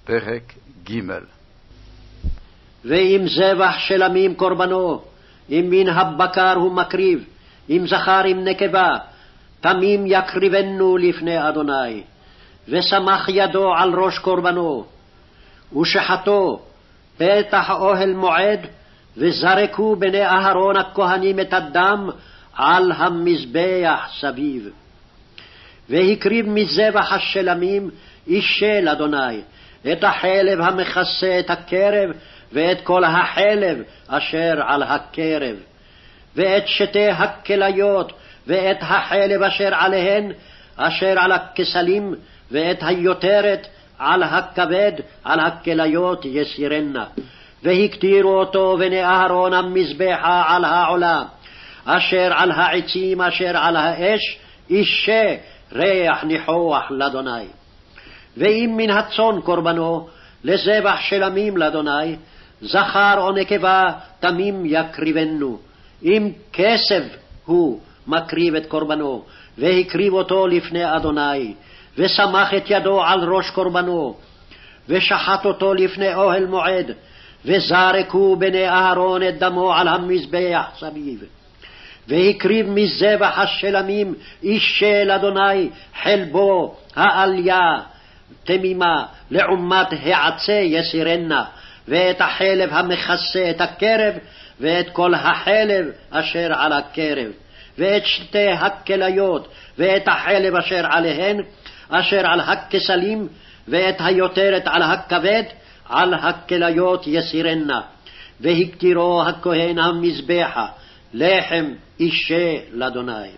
פרק ג' ואם זבח של עמים קורבנו, אם מן הבקר הוא מקריב, אם זכר עם נקבה, תמים יקריבנו לפני אדוני. ושמח ידו על ראש קורבנו, ושחטו פתח אוהל מועד, וזרקו בני אהרון הכהנים את הדם על המזבח סביב. והקריב מזבח השלמים אישה לאדוני, את החלב המכסה את הקרב, ואת כל החלב אשר על הקרב, ואת שתי הכליות, ואת החלב אשר עליהן, אשר על הכסלים, ואת היותרת על הכבד, על הכליות יסירנה. והקטירו אותו בני אהרון המזבחה על העולה, אשר על העצים, אשר על האש, אישה ריח ניחוח לאדוני. ואם מן הצאן קורבנו, לזבח שלמים לאדוני, זכר או נקבה תמים יקריבנו. אם כסף הוא מקריב את קורבנו, והקריב אותו לפני אדוני, ושמח את ידו על ראש קורבנו, ושחט אותו לפני אוהל מועד, וזרקו בני אהרון את דמו על המזבח סביב. והקריב מזבח השלמים אישה לאדוני חלבו העליה תמימה לעומת העצה יסירנה, ואת החלב המכסה את הקרב, ואת כל החלב אשר על הקרב, ואת שתי הכליות, ואת החלב אשר עליהן, אשר על הכסלים, ואת היותרת על הכבד, על הכליות יסירנה. והקטירו הכהן המזבחה לחם אישה לאדוני.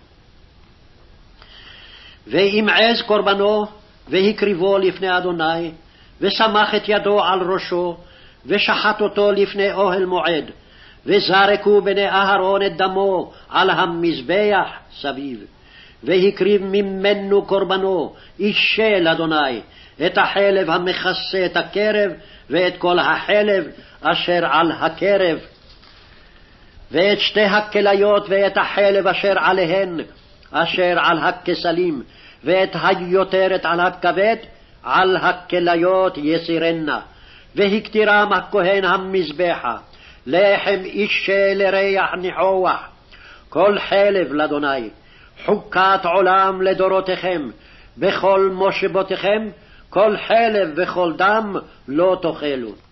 ואם עז קורבנו, והקריבו לפני אדוני, ושמח את ידו על ראשו, ושחט אותו לפני אוהל מועד, וזרקו בני אהרון את דמו על המזבח סביב. והקריב ממנו קורבנו אישה לאדוני, את החלב המכסה את הקרב, ואת כל החלב אשר על הקרב, ואת שתי הכליות, ואת החלב אשר עליהן, אשר על הכסלים, ואת היותרת על הכבד, על הכליות יסירנה. והקטירם הכהן המזבחה לחם אישה לריח ניחוח, כל חלב לאדוני, חוקת עולם לדורותיכם, בכל מושבותיכם, כל חלב וכל דם לא תאכלו.